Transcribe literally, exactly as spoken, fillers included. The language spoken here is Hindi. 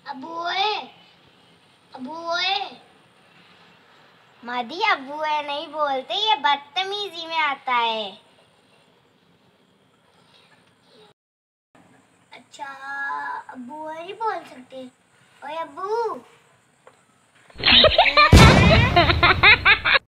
अबू ओए, अबू ओए। मदी अबू ओए नहीं बोलते, ये बदतमीजी में आता है। अच्छा अबू ओए नहीं बोल सकते। ओए अबू